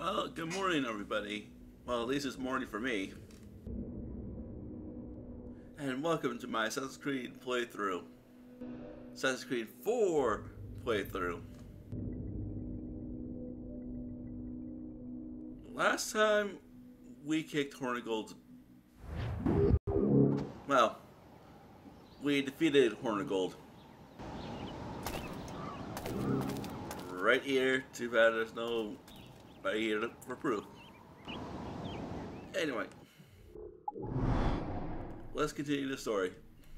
Well, good morning, everybody. Well, at least it's morning for me. And welcome to my Assassin's Creed playthrough. Assassin's Creed 4 playthrough. Last time we kicked Hornigold's... Well, we defeated Hornigold. Right here. Too bad there's no right here for proof. Anyway, let's continue the story.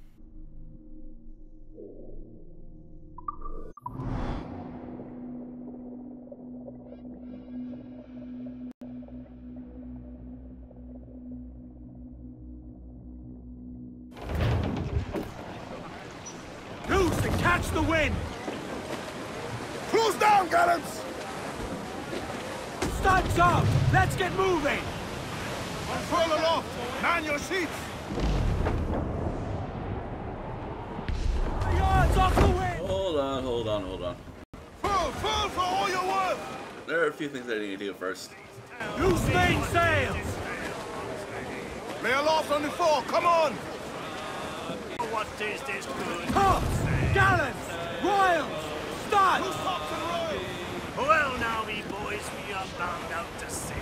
Loose and catch the wind! Close down, gallants! Studs up! Let's get moving! Unfurl aloft! Man your sheets! Yards off the wind! Hold on. Furl for all you're worth! There are a few things I need to do first. Loose main sails! Lay aloft on the fore, come on! What is this good? Tops! Gallants! Royals! Studs! Who's tops and royals? Well now, me boys, we are bound out to sea.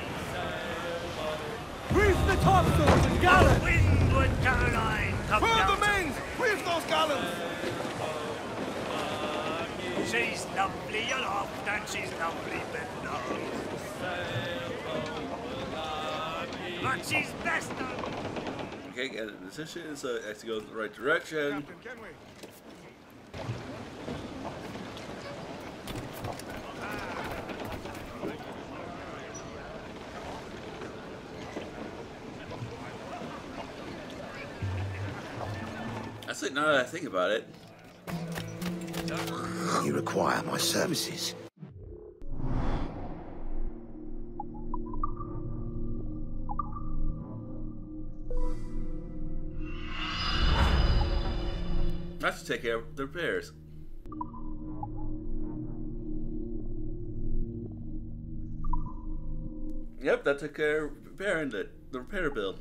Reef the topsails and gallants! Windward, Caroline, come Furl down the mains! Reef those gallants! She's lovely aloft and she's lovely below. But she's best of... Okay, get a decision, so it has to go in the right direction. Captain, can we? That's it, now that I think about it. You require my services. I have to take care of the repairs. Yep, that took care of repairing the repair bill.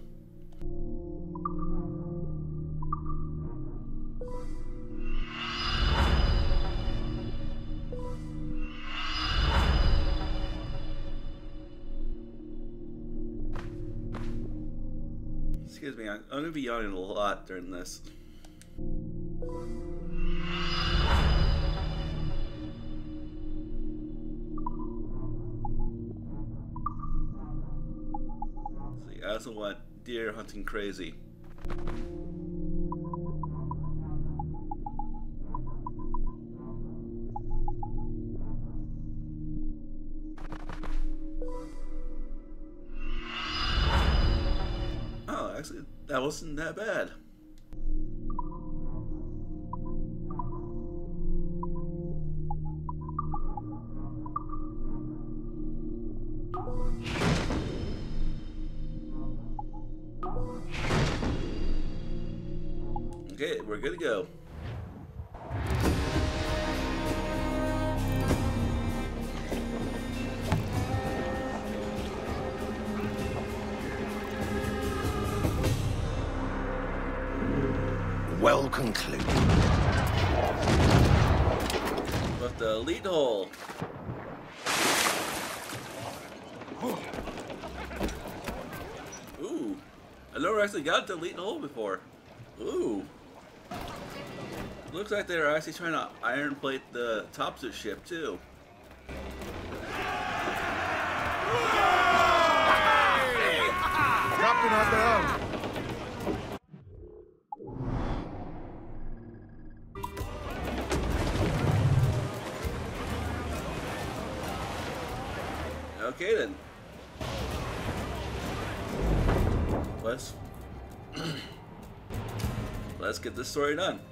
Excuse me, I'm going to be yawning a lot during this. See, I also want deer hunting crazy. Oh, actually, that wasn't that bad. Okay, we're good to go. Well concluded. But the lead hole. Ooh, I never actually got to the lead hole before. Ooh. Looks like they're actually trying to iron plate the tops of the ship too. Captain at the helm! Okay then. Let's get this story done.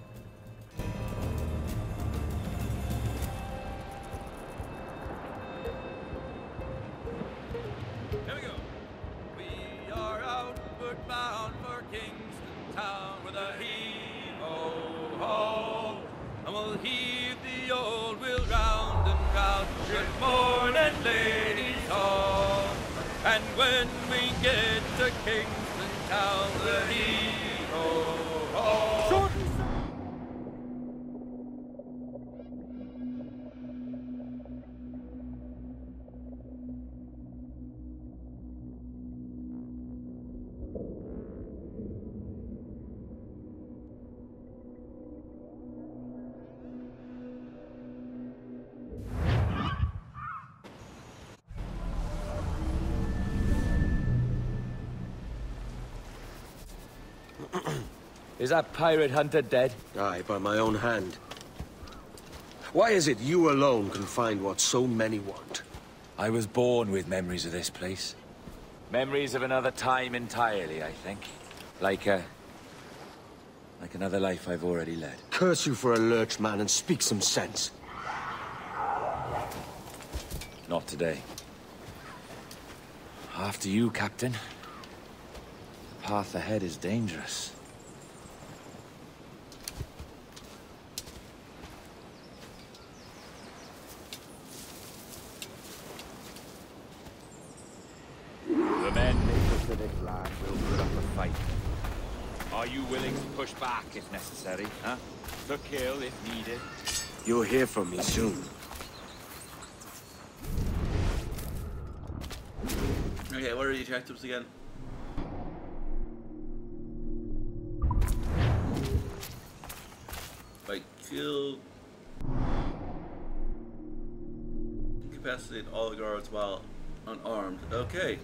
Here we go. We are outward bound for Kingston town with a heave-ho-ho, and we'll heave the old wheel round and round. Good morning, ladies, all. get to Kingston Town, the hee-ho-ho. Shorten Is that pirate hunter dead? Aye, by my own hand. Why is it you alone can find what so many want? I was born with memories of this place. Memories of another time entirely, I think. Like another life I've already led. Curse you for a lurch, man, and speak some sense. Not today. After you, Captain. The path ahead is dangerous. The men native to this land will put up a fight. Are you willing to push back if necessary, huh? To kill if needed? You'll hear from me soon. Okay, what are the objectives again? Like, kill... Incapacitate all the guards while unarmed. Okay.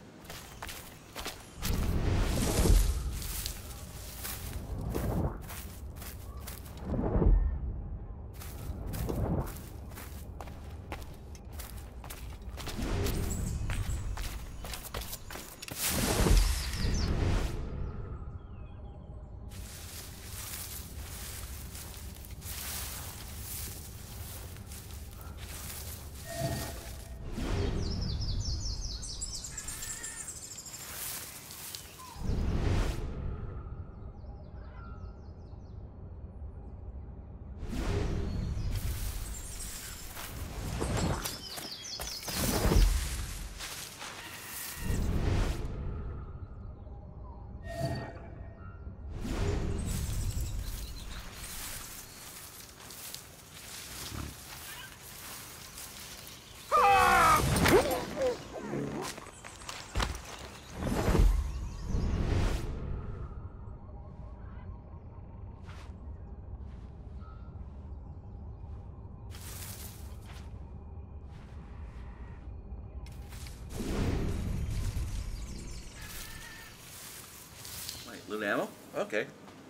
Loot ammo? Okay.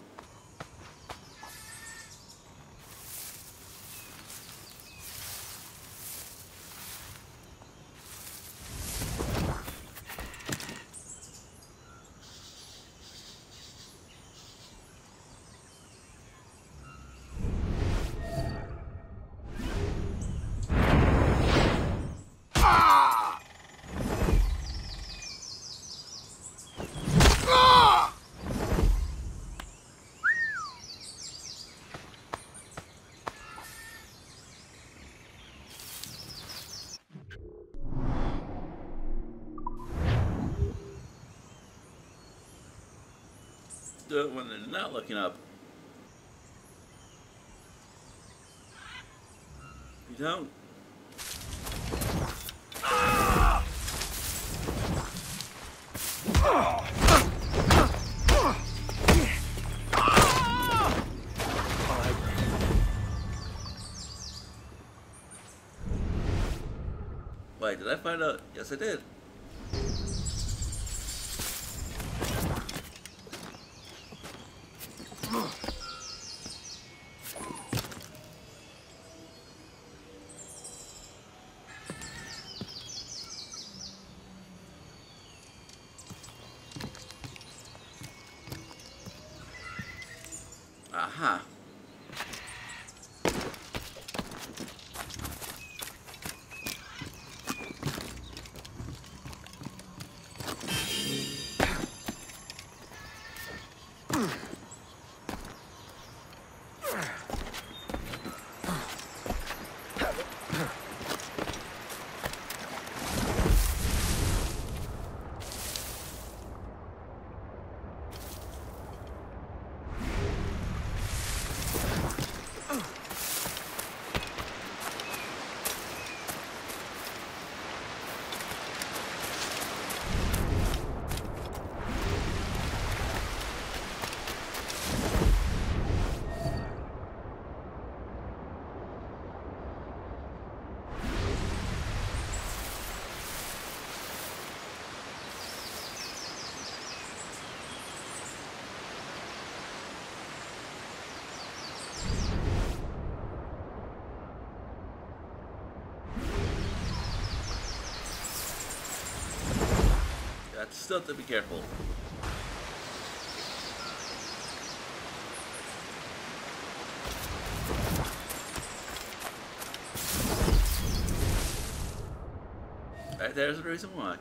Do it when they're not looking up. You don't. Wait, did I find out? Yes, I did. Aha. still have to be careful. There's the reason why.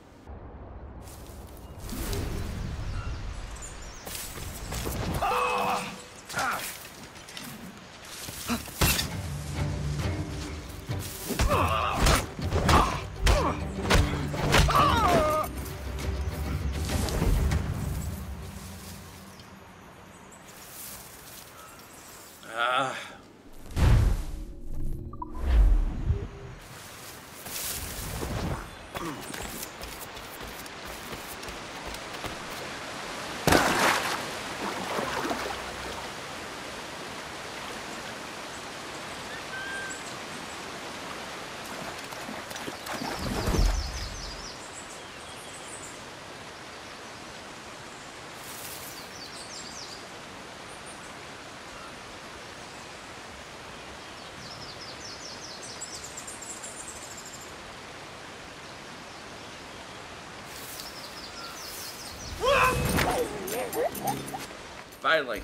Finally.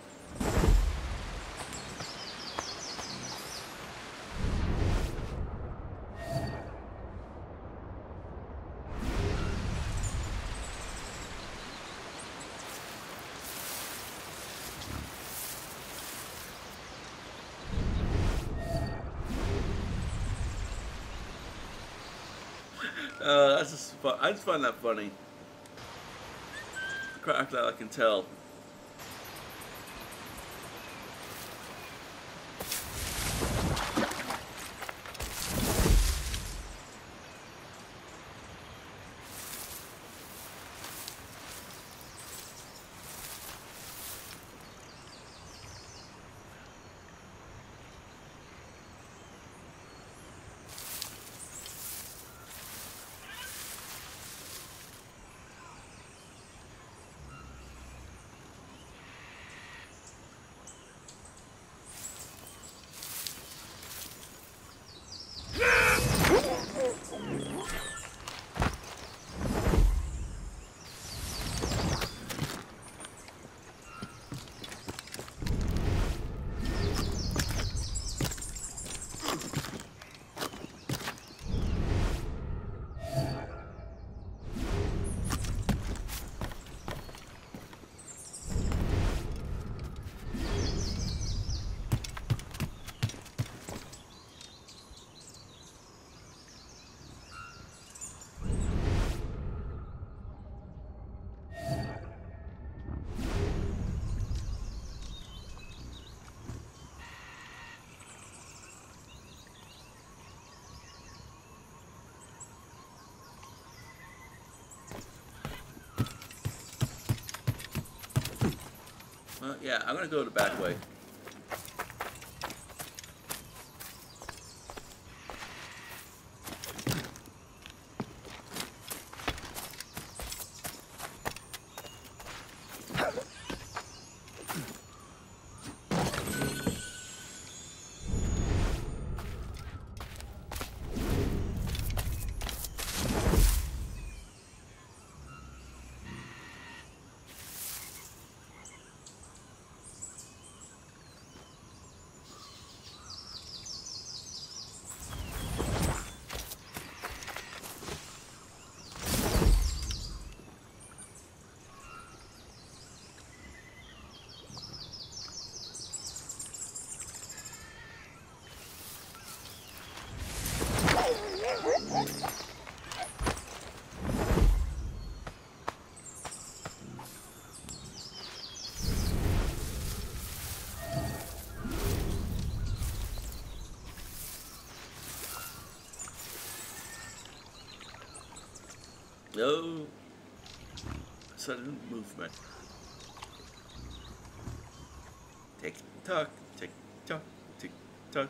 That's just fun. I just find that funny. Crocodile, I can tell. Yeah, I'm gonna go the back way. No sudden movement. Tick tock, tick tock, tick tock.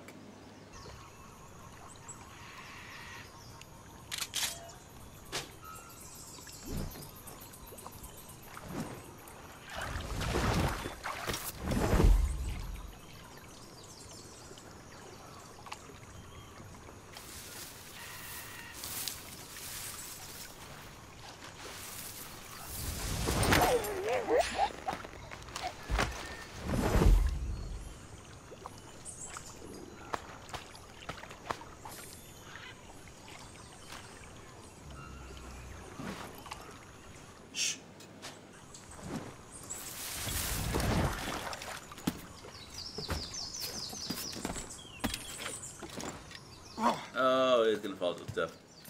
Oh, he's gonna fall to his death.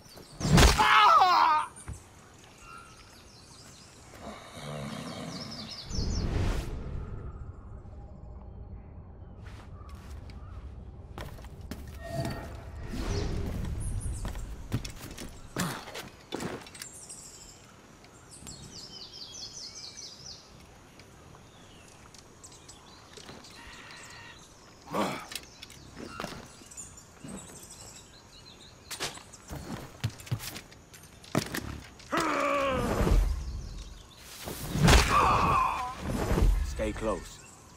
Stay close.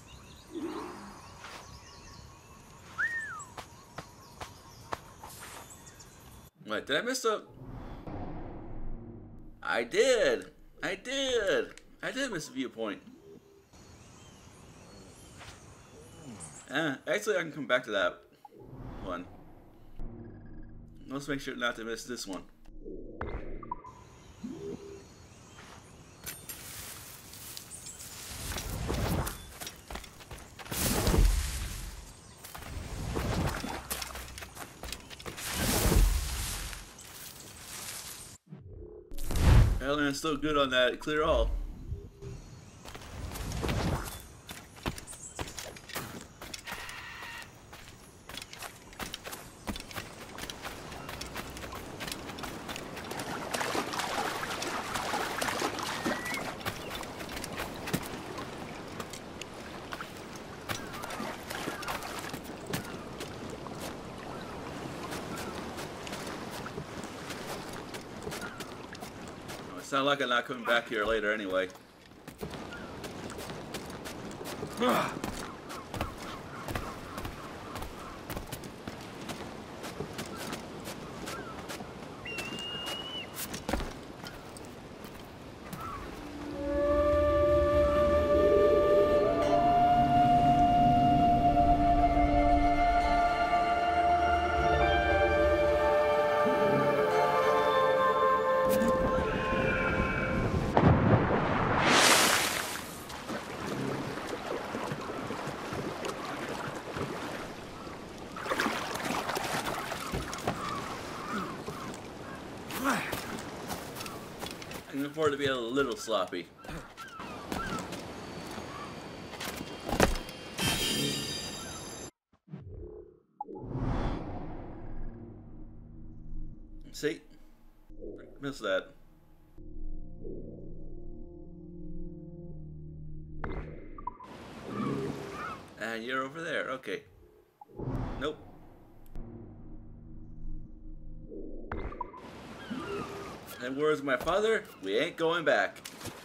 Wait, did I miss a... I did miss a viewpoint. Actually, I can come back to that one. Let's make sure not to miss this one. Elrond's still good on that clear all. Sound like I'm not coming back here later anyway. I can afford to be a little sloppy. See? Missed that. And you're over there. Okay. Nope. And where's my father? We ain't going back.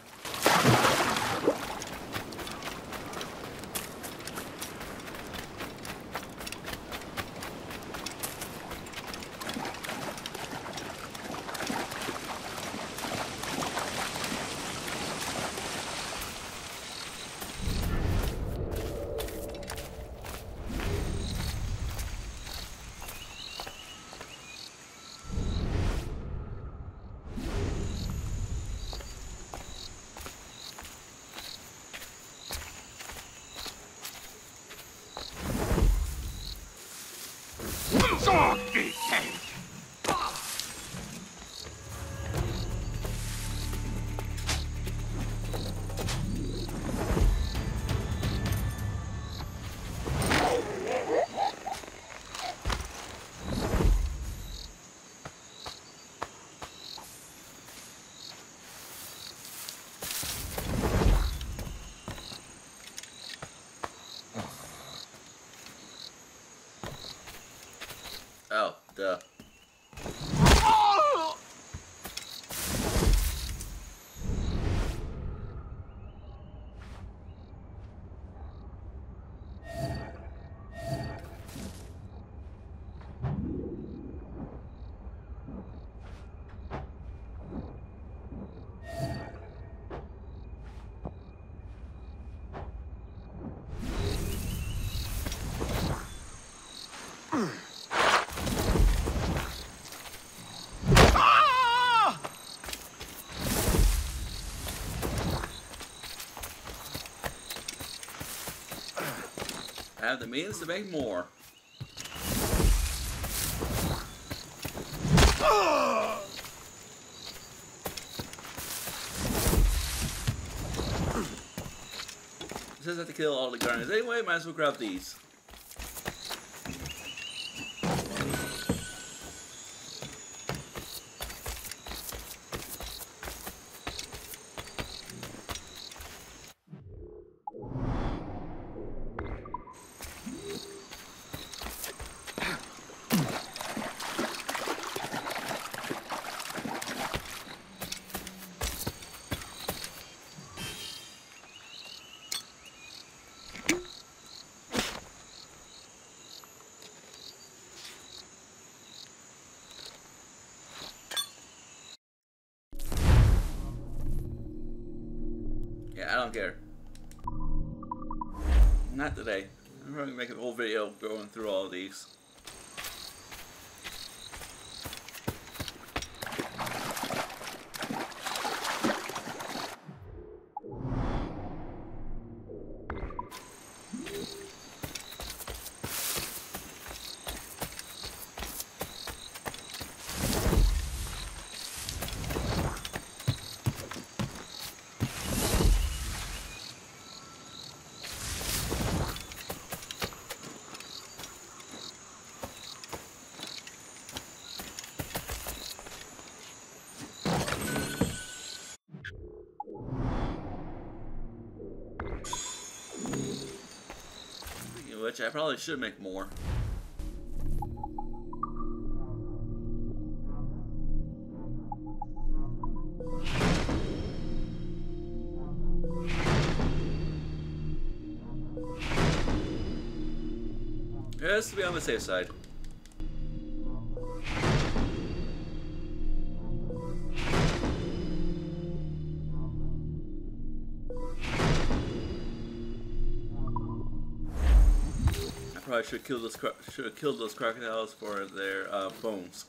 Oh, duh. I have the means to make more. It says I have to kill all the guardians. Anyway, might as well grab these. Yeah, I don't care. Not today. I'm going to make an whole video going through all of these. Which I probably should make more. Just to be on the safe side. Probably should have killed those crocodiles for their bones.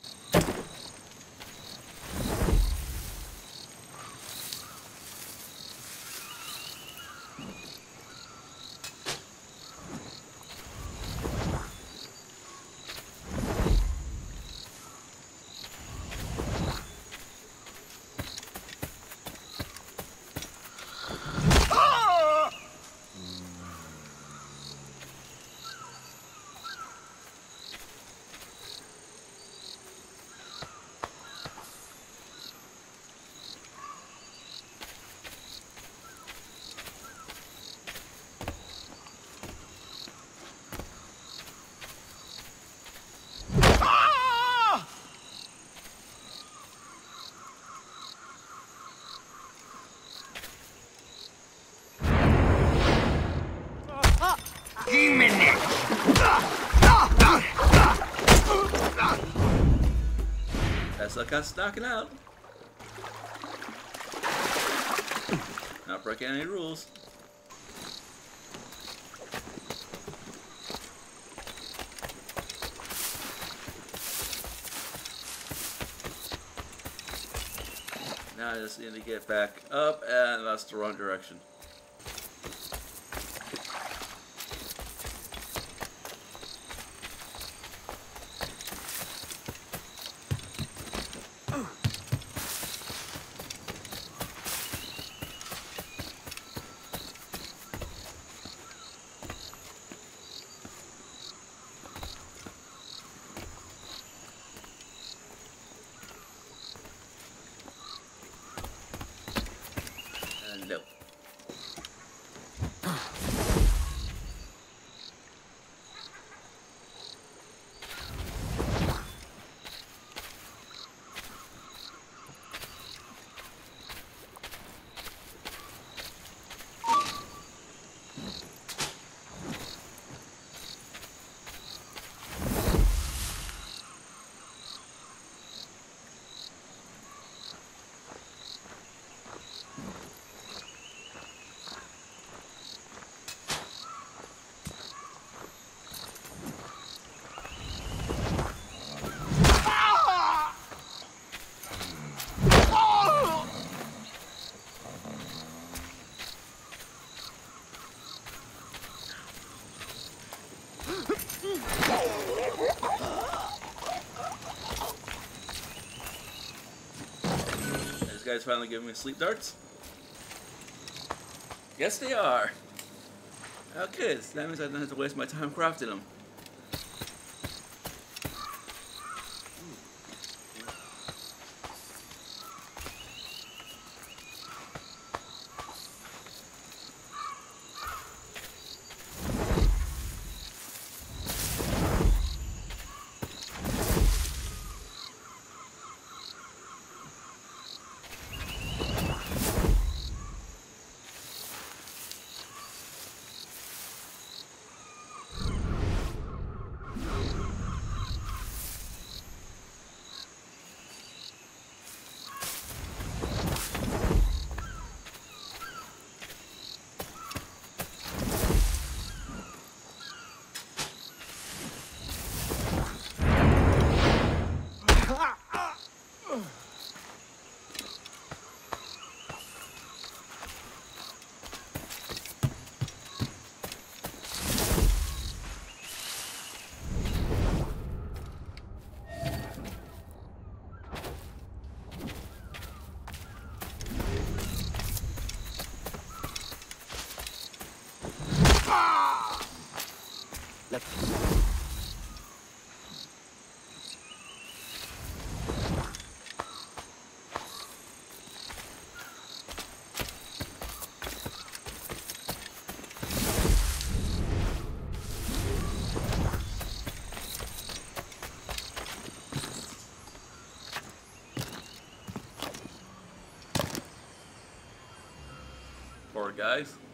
That's like us knocking out. Not breaking any rules. Now I just need to get back up, and that's the wrong direction. Nope. guys finally giving me sleep darts? Yes, they are. Okay, so that means I don't have to waste my time crafting them. Poor guys.